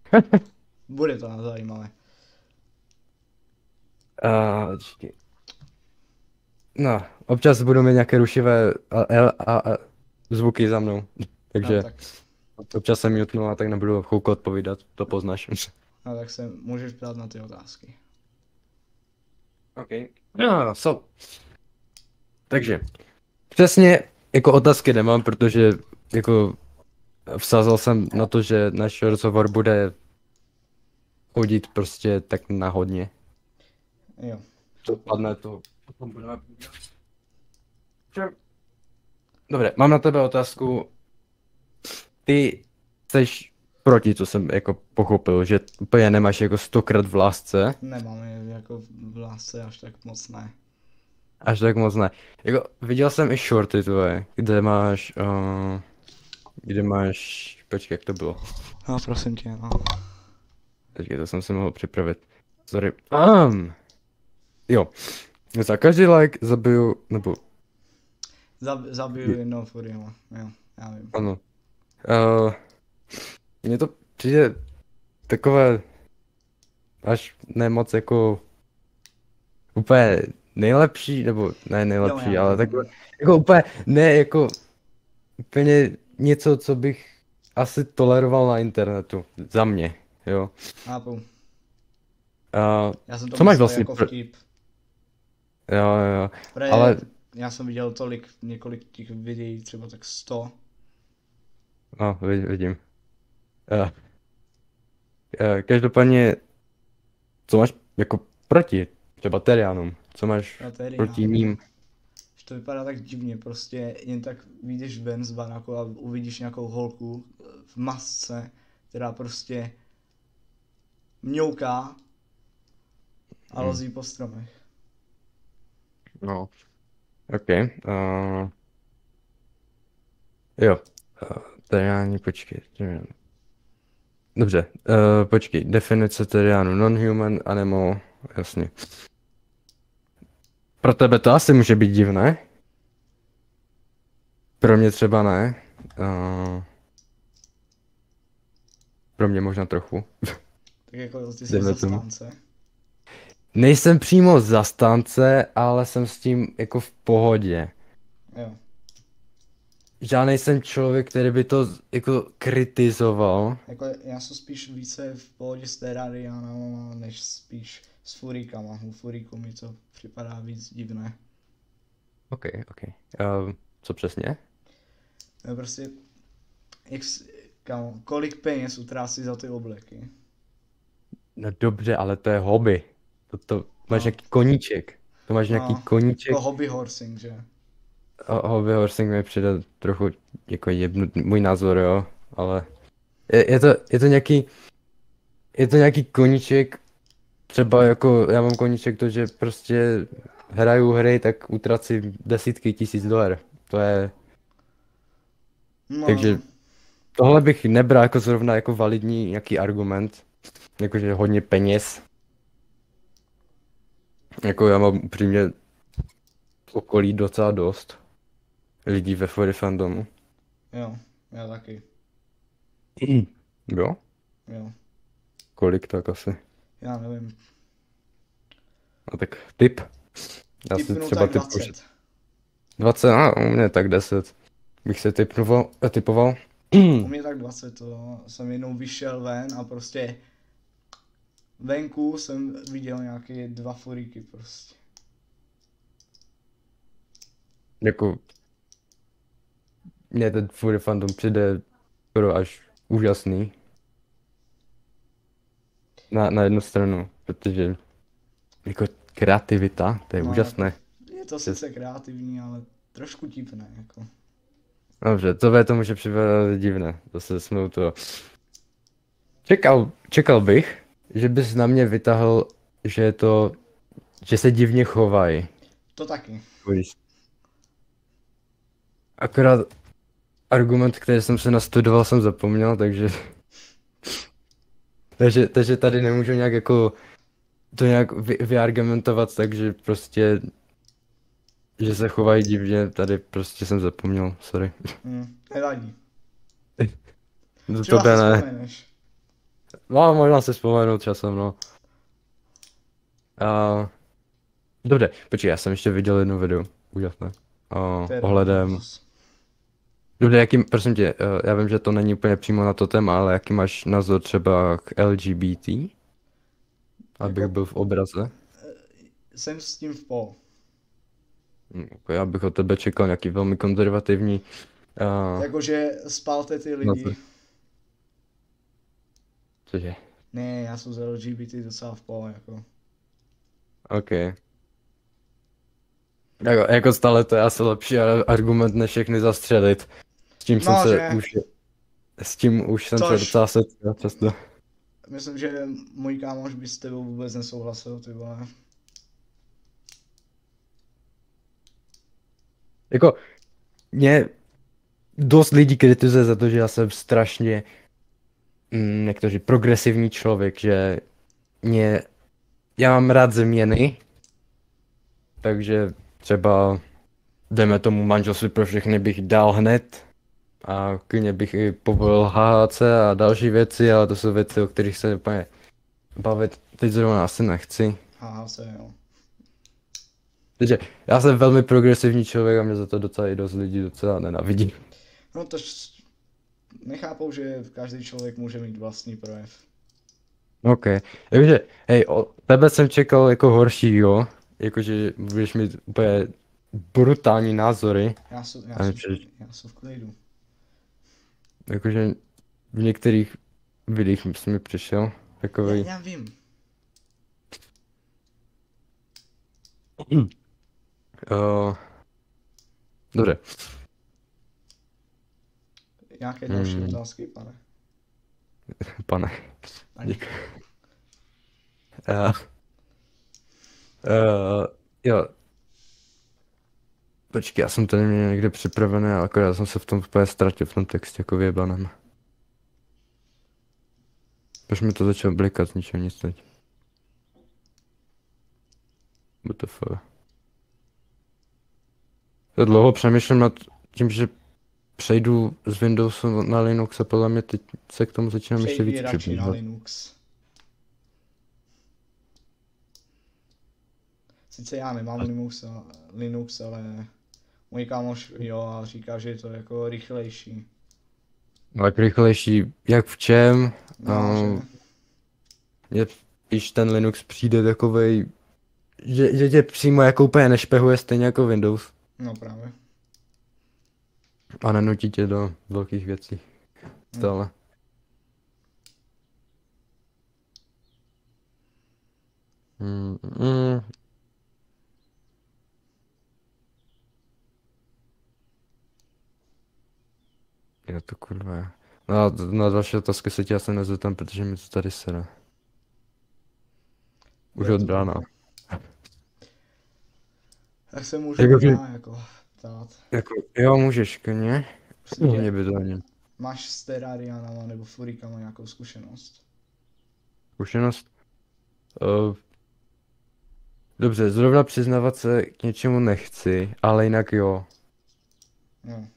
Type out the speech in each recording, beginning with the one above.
Bude to zajímavé. Počkej. No, občas budu mít nějaké rušivé zvuky za mnou, No takže tak, občas se mutnu a tak nebudu chvilku odpovídat, to poznáš. no tak se můžeš ptát na ty otázky. OK. No, takže, přesně jako otázky nemám, protože jako vsázal jsem na to, že náš rozhovor bude chodit prostě tak náhodně. Jo. Dopadne to, potom budeme povídat. Dobře, mám na tebe otázku. Ty jsi proti, co jsem jako pochopil, že úplně nemáš jako 100krát v lásce. Nemám je jako v lásce až tak moc ne. Až tak moc ne. Jako, viděl jsem i shorty tvoje, kde máš, počkej, jak to bylo? No prosím tě, no. Počkej, to jsem si mohl připravit. Sorry. Jo. Za každý like zabiju, nebo Zabiju jednou furiama, jo, já vím. ano. Mně to přijde takové až nemoc jako úplně nejlepší, nebo ne nejlepší, Jo, ale takové, jako úplně, ne jako úplně něco, co bych asi toleroval na internetu, za mě, jo. chápu. Já jsem to Co máš myslel vlastně jako vtip. jo, Protože ale já jsem viděl několik těch videí, třeba tak 100. no, vidím. Uh, Každopádně, co máš jako proti třeba Terianům? Co máš proti ním? Že to vypadá tak divně, prostě jen tak vyjdeš ven z baráku a uvidíš nějakou holku v masce, která prostě mňouká a lozí po stromech. No, OK. Jo, Teriáni, počkej. Dobře, počkej, definice Teriánu, non-human animal, jasně. Pro tebe to asi může být divné. Pro mě třeba ne. Pro mě možná trochu. Tak jako ty jsi zastánce. Nejsem přímo zastánce, ale jsem s tím jako v pohodě. Jo. Žádnej jsem člověk, který by to jako kritizoval. Jako já jsem spíš více v pohodě s terariánama, než spíš s furíkama. U furíků mi to připadá víc divné. OK. Co přesně? No prostě, kolik peněz utrácí za ty obleky? No dobře, ale to je hobby. To máš nějaký koníček. To máš nějaký koníček. Jako hobby horsing, že? Hobby horsing mi přijde trochu jako můj názor, jo. Ale je to nějaký koníček. Třeba jako já mám koníček to, že prostě hraju hry, tak utracím desítky tisíc dolar. To je... No. Takže tohle bych nebral jako zrovna jako validní nějaký argument. Jakože hodně peněz. Jako já mám upřímně v okolí docela dost lidí ve furry fandomu. Jo, já taky. Jo? Jo. Kolik tak asi? Já nevím. No tak tip. Já si Tipnu třeba tak typu 20. 20, u mě tak 10. Bych se typoval. U mě tak 20, to jsem jednou vyšel ven a prostě venku jsem viděl nějaké 2 furíky prostě. Jako mně ten furry fandom přijde skoro až úžasný. Na jednu stranu, protože jako kreativita, to je úžasné. Je to sice kreativní, ale trošku divné, jako. Dobře, to může připadat divné, zase jsme u toho. Čekal bych, že bys na mě vytahl, že se divně chovají. To taky. Akorát argument, který jsem se nastudoval, jsem zapomněl, takže tady nemůžu nějak jako to nějak vyargumentovat, takže prostě, že se chovají divně, tady prostě jsem zapomněl, sorry. Nevadí. To tebe ne. Vzpomeneš. No, možná si vzpomenout časem, no. A... Dobře, počkej, já jsem ještě viděl jednu video. Úžasné. Ohledem... Dobře, jaký, prosím tě, já vím, že to není úplně přímo na to téma, ale jaký máš názor třeba k LGBT? Abych Jako- byl v obraze. Jsem s tím v po. Já bych od tebe čekal nějaký velmi konzervativní... Jakože spalte ty lidi. názor. Cože? Ne, já jsem z LGBT docela v po, jako. OK. Jako stále to je asi lepší argument, než všechny zastřelit. S tím jsem No, se že? už... S tím už jsem se Což- docela setkal často. Myslím, že můj kámoš by s tebou vůbec nesouhlasil, ty vole. Jako, mě dost lidí kritizuje za to, že já jsem strašně, jak to říct, progresivní člověk, že já mám rád změny, takže třeba, dejme tomu manželství pro všechny bych dal hned a klidně bych i povolil HHC a další věci, ale to jsou věci, o kterých se úplně bavit teď zrovna asi nechci. Haha, se jo. Takže já jsem velmi progresivní člověk a mě za to docela i dost lidí docela nenavidí. No to nechápou, že každý člověk může mít vlastní projev. OK. Takže, hej, od tebe jsem čekal jako horšího, jakože budeš mít úplně brutální názory, Já jsem v klidu. jakože v některých videích jsem mi přišel takový. Já vím. Dobře. Nějaké další otázky, pane? Pane. Ani. Děkuji. Jo. Počkej, já jsem tady měl někde připravené, ale akorát jsem se v tom úplně ztratil v tom textě jako vyjebanem. Proč mi to začalo blikat z ničeho nic teď? WTF. Já dlouho přemýšlím nad tím, že přejdu z Windowsu na Linux a podle mě teď se k tomu začínám ještě Přejdi víc radši na přiblížit. Linux. Sice já nemám Linux, ale můj kámoš jo a říká, že je to jako rychlejší. Tak rychlejší, jak v čem? No, že? Mně když ten Linux přijde takovej, že tě přímo jako úplně nešpehuje stejně jako Windows. No právě. A nenutí tě do velkých věcí. Stále. Já to kurva. No, na další otázky se tě asi nezeptám, protože mi to tady sere. Už od rána. Tak se můžu Jako, já jako ptát. jako, jo, můžeš, klidně. Prostě, Mě by to ani. máš s terariánama nebo furikama nějakou zkušenost? Zkušenost? Dobře, zrovna přiznávat se k něčemu nechci, ale jinak jo. No.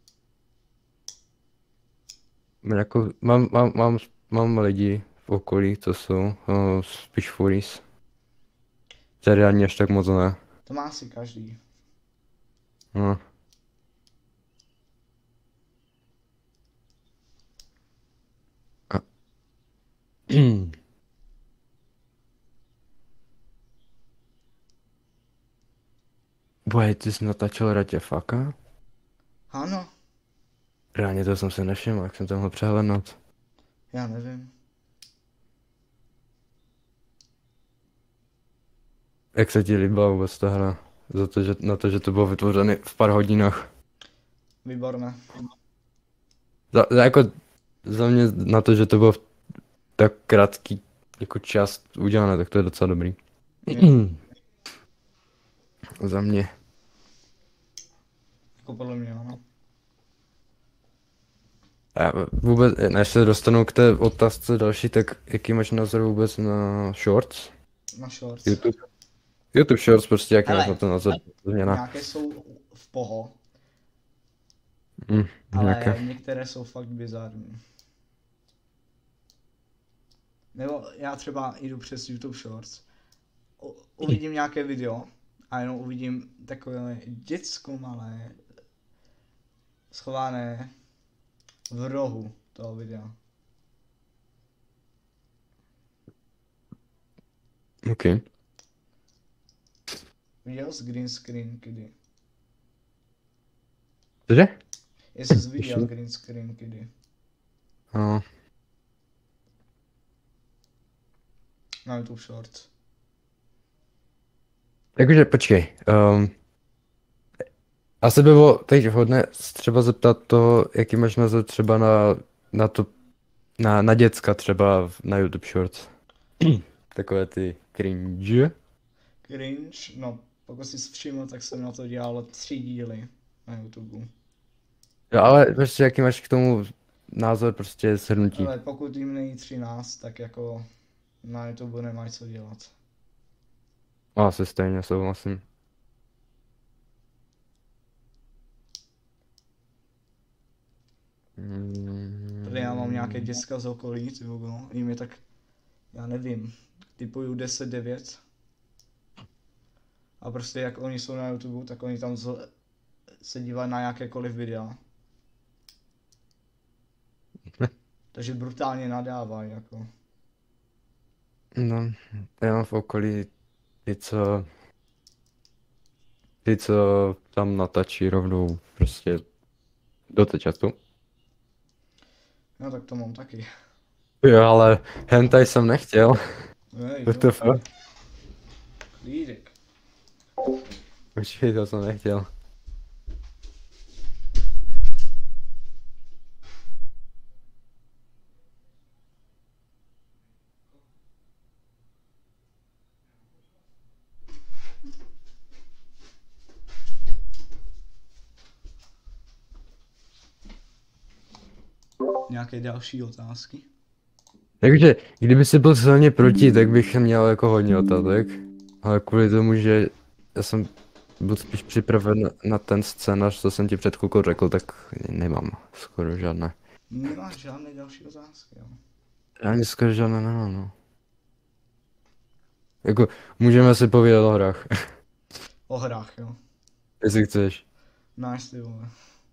Jako, mám lidi v okolí, co jsou spíš furies. Seriální až tak moc ne. To má asi každý. No. Boje, ty jsi natáčel Ratě Faka? Ano, Reálně to jsem se nevšiml, jak jsem to mohl přehlednout. já nevím. Jak se ti líbila vůbec ta hra? Na to, že to bylo vytvořené v pár hodinách. Výborné. Jako za mě na to, že to bylo v tak krátký jako čas udělané, tak to je docela dobrý. Za mě. Jako podle mě, ano. A vůbec, než se dostanu k té otázce další, tak jaký máš názor vůbec na shorts? Na shorts. YouTube shorts, prostě jaký Hele, máš na to názor? Změna. Nějaké jsou v poho, Ale ale některé jsou fakt bizarní. Nebo já třeba jdu přes YouTube Shorts, uvidím nějaké video a jenom uvidím takové děcko malé, schované v rohu toho videa. OK. Viděl jsi green screen kdy? Cože? Jestli jsi viděl green screen kdy? No. Na YouTube Shorts. Takže počkej. Asi by bylo teď vhodné třeba zeptat to, jaký máš názor třeba na to, na děcka třeba na YouTube Shorts. Takové ty cringe. Cringe, no pokud jsi všiml, tak jsem na to dělal 3 díly na YouTube. Jo, ale prostě jaký máš k tomu názor, prostě shrnutí. Ale pokud jim není 13, tak jako na YouTube nemají co dělat. Asi stejně souhlasím. Protože já mám nějaké děcka z okolí, ty vogo, jim je tak, já nevím, typuju 10-9. A prostě jak oni jsou na YouTube, tak oni tam se dívají na jakékoliv videa. Takže brutálně nadávají, jako. No, já mám v okolí ty, co tam natačí rovnou prostě do té času. No tak to mám taky. Jo, ale hentai jsem nechtěl. Hej, WTF? klídek. Počkej, to jsem nechtěl. Nějaké další otázky? Takže, kdyby si byl silně proti, tak bych měl jako hodně otázek. Ale kvůli tomu, že já jsem byl spíš připraven na ten scénář, co jsem ti před chvilkou řekl, tak nemám skoro žádné. Nemáš žádné další otázky, jo? Ani skoro žádné nemám, no. Jako, můžeme si povídat o hrách, O hrách, jo. jestli chceš. Nice, ty vole.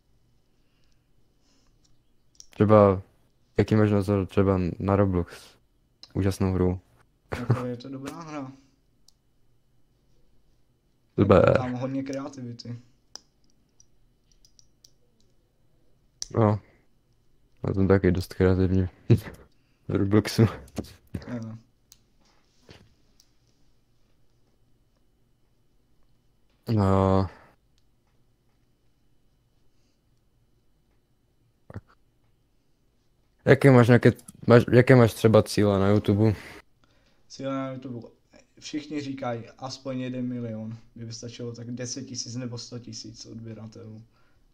Třeba, jaký máš názor třeba na Roblox? Úžasnou hru. Jako je to dobrá hra. Super. Tam hodně kreativity. No. Já jsem taky dost kreativní. V Robloxu. Jo. No. Jaké máš třeba cíle na YouTube? Cíle na YouTube. Všichni říkají aspoň 1 milion. Kdyby stačilo tak 10 000 nebo 100 000 odběratelů.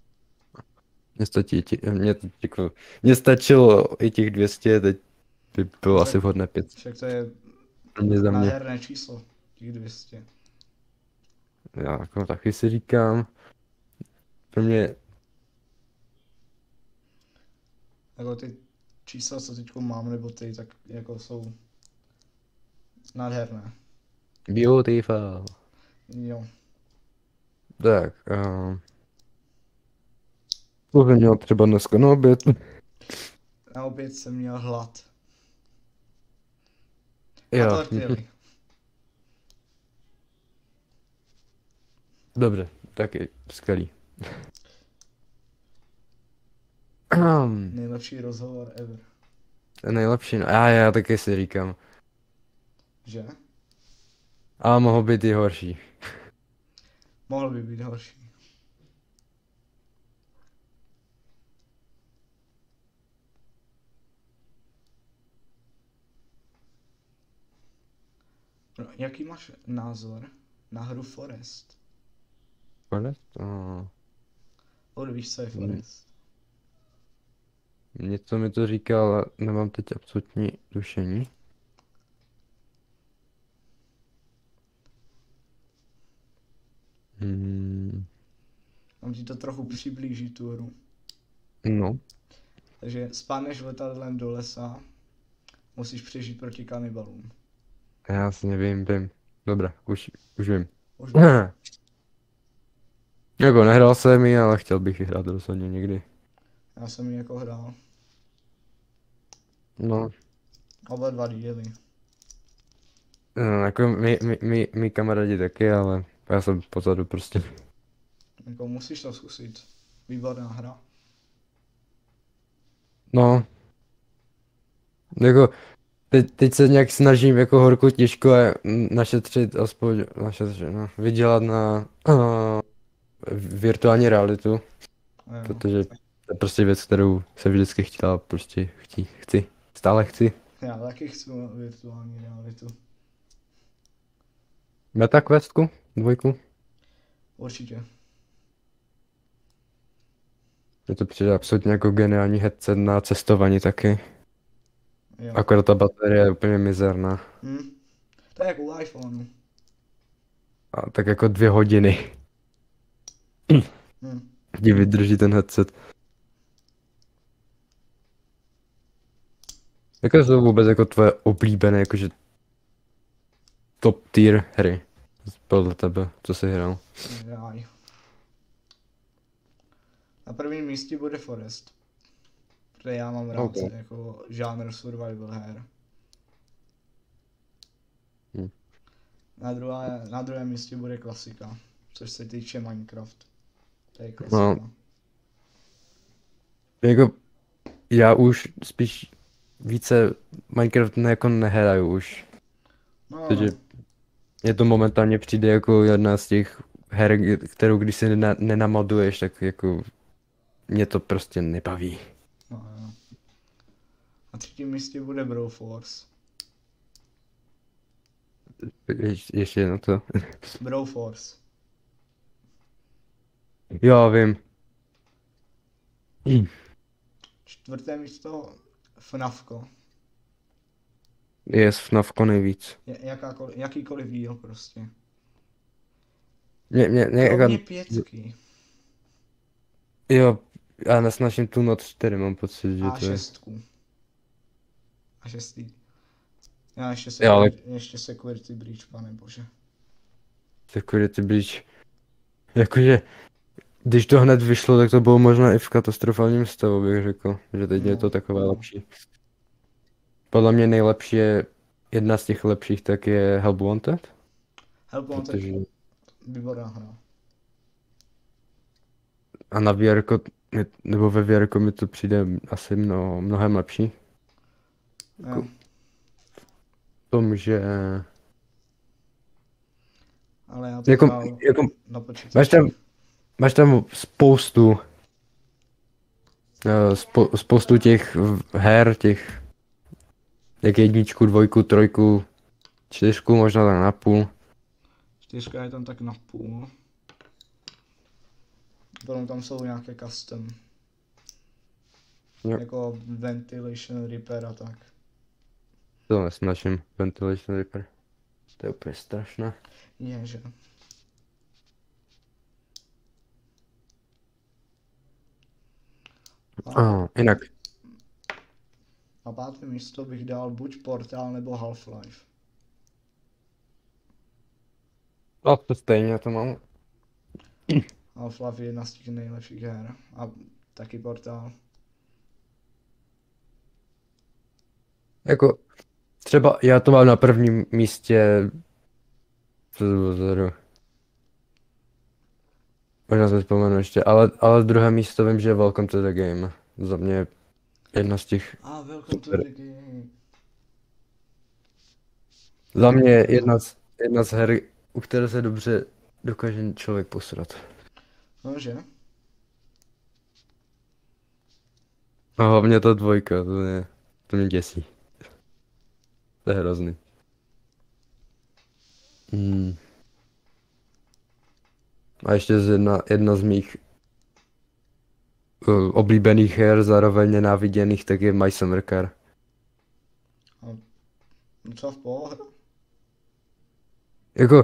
Mně stačilo i těch 200, teď by bylo Tak- asi vhodné 5. Však to je Mě za mě. nádherné číslo. Těch 200. Já jako taky si říkám. Pro mě, Jako ty čísla, co teď mám, nebo ty, tak jako jsou nádherné. beautiful. Jo. Tak, co jsem měl třeba dneska na oběd? Na oběd jsem měl hlad. A Jo, tortily. dobře, taky skvělý. Nejlepší rozhovor ever. Nejlepší, no, já taky si říkám. Že? Ale mohlo být i horší. Mohl by být horší. No, jaký máš názor na hru Forest? Forest? Víš, co je Forest? Něco mi to říká, ale nemám teď absolutní tušení. Mám ti to trochu přiblížit tu hru. No. Takže spadneš letadlem do lesa, Musíš přežít proti kanibalům. Já si nevím, vím. Dobré, už vím. Už Jako nehrál jsem ji, ale chtěl bych ji hrát rozhodně někdy. já jsem ji jako hrál. No, Oba dva díly. no jako my kamarádi taky, ale já jsem pozadu prostě. Jako musíš to zkusit. Výborná hra. No. Jako, teď se nějak snažím jako horko těžko našetřit, aspoň našetřit, no, vydělat na virtuální realitu, Jo. protože to je prostě věc, kterou jsem vždycky chtěla, prostě chci, stále chci. Já taky chci virtuální realitu. MetaQuestku, 2. Určitě. Je to přijde absolutně jako geniální headset na cestování taky. Jo. Akorát ta baterie je úplně mizerná. To je jako u iPhoneu. A tak jako 2 hodiny ti vydrží ten headset. Jaké jsou vůbec jako tvoje oblíbené, jakože top tier hry? Podle tebe, co jsi hrál? Ráj. Na prvním místě bude Forest. Protože já mám rád Okay. jako žánr survival her. Hm. Na druhém místě bude klasika, což se týče Minecraft. To je klasika. No. Jako, já už spíš více Minecraft jako nehraju už. No, Takže je to momentálně přijde jako jedna z těch her, kterou když si nenamoduješ, tak jako mě to prostě nebaví. no. Na třetím místě bude Broforce. Ještě jedno to. Broforce. Jo, vím. Čtvrté místo FNAFko. Je FNAFko nejvíc. Jakýkoliv díl prostě. Mě Kromě 5. Jo, já nesnáším tu noc 4, mám pocit, že A to je. 6. A 6. Já Jo, ale ještě Security Breach, pane bože. Security Breach. Jakože, když to hned vyšlo, tak to bylo možná i v katastrofálním stavu, bych řekl. Že teď je to takové lepší. Podle mě nejlepší je, jedna z těch lepších, tak je Help Wanted. Help Wanted, Protože... výborná hra. A na VR, nebo ve VR mi to přijde asi mnohem lepší. Jo. V tom, že... Ale já to Jako, hrál jako, na počítači. máš tam spoustu těch her, těch jak 1, 2, 3, 4, možná tak na půl. 4 je tam tak na půl. Potom tam jsou nějaké custom. Jo. Jako Ventilation Repair a tak. To nesnažím, Ventilation Repair. To je úplně strašné. Ježe. Jinak. Na 5. místo bych dal buď Portal nebo Half-Life. A to stejně to mám. Half-Life je jedna z těch nejlepších her. A taky Portal. Jako, třeba já to mám na prvním místě. Možná se vzpomenu ještě, ale druhé místo vím, že je Welcome to the Game. Za mě jedna z těch... Welcome to the Game. Za mě jedna z her, u které se dobře dokáže člověk posrat. Nože? A hlavně ta 2, to mě děsí. To je hrozný. A ještě jedna z mých oblíbených her, zároveň nenáviděných, tak je My Summer Car. Co v pohodě? Jako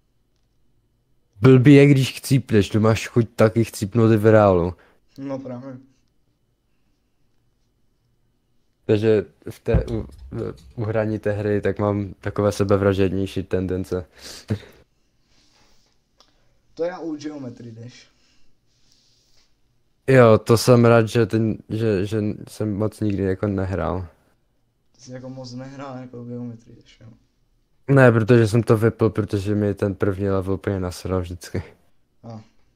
blbý je, když chcípneš, to máš chuť taky chcípnout i v reálu. No právě. Takže u hraní té hry tak mám takové sebevražednější tendence. To já u Geometry Dash. Jo, to jsem rád, že jsem moc nikdy jako nehrál. Ty jsi jako moc nehrál jako Geometry Dash, jo. Ne, protože jsem to vypl, protože mi ten první level úplně nasral vždycky. A,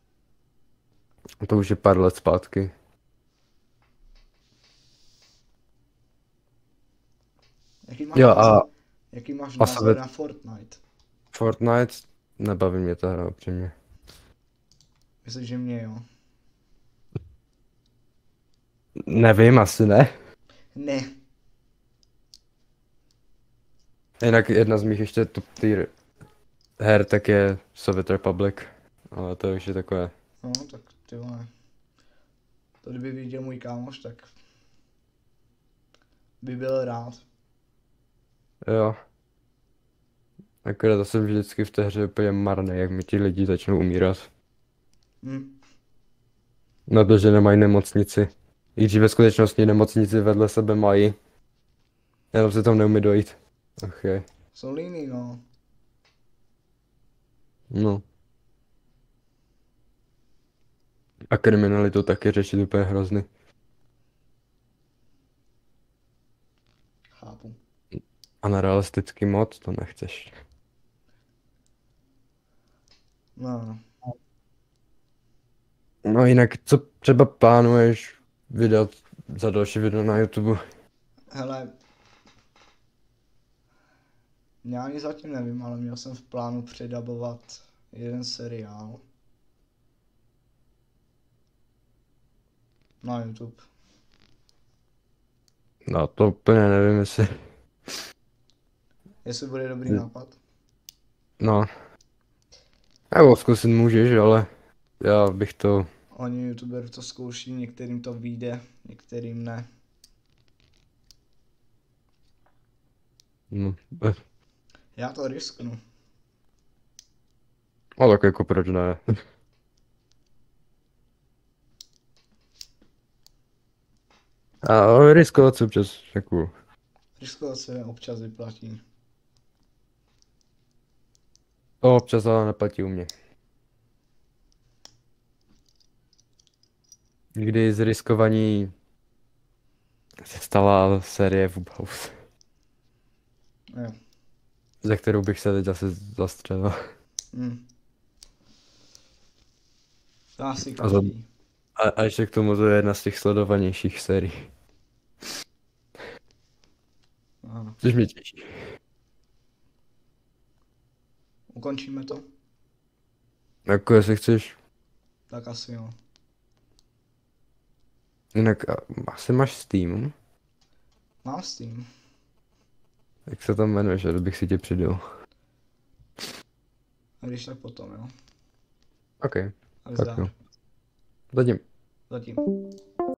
To už je pár let zpátky. jaký máš Jo, názor, a jaký máš Mass názor Effect. na Fortnite? Fortnite, nebaví mě ta hra upřímně. Myslím, že mě jo. Nevím, asi ne. Ne. Jinak jedna z mých ještě top tier her tak je Soviet Republic. Ale to už je takové. No, tak ty vole. To kdyby viděl můj kámoš, tak by byl rád. Jo. Akorát to jsem vždycky v té hře úplně marný, jak mi ti lidi začnou umírat. Hm. Na to, že nemají nemocnici. I když ve skutečnosti nemocnici vedle sebe mají. Jenom se tam neumí dojít. Ach je. Jsou líný, no. No. A kriminalitu taky řešit úplně hrozný. Chápu. A na realistický mod to nechceš. No. No jinak, co třeba plánuješ vydat za další video na YouTube? Hele. Já ani zatím nevím, ale měl jsem v plánu předabovat jeden seriál. Na YouTube. No to úplně nevím, jestli... Jestli bude dobrý nápad. No. Nebo zkusit můžeš, ale já bych to... Oni youtuber to zkouší, některým to vyjde, některým ne. No, Já to risknu. ale tak jako proč ne? A riskovat se občas jako... Riskovat se občas vyplatí. To občas ale neplatí u mě. Nikdy z riskovaní se stala série Wubhouse, Jo. za kterou bych se teď zase zastřelil. Hm. To asi A za- každý. A ještě k tomu to je jedna z těch sledovanějších sérií. Ano. Což mě těší. Ukončíme to? Jako jestli chceš, Tak asi jo. jinak asi máš Steam, Mám Steam. jak se tam jmenuješ, abych si tě přidal. A když tak potom, jo. OK, A tak jo. Zatím. Zatím.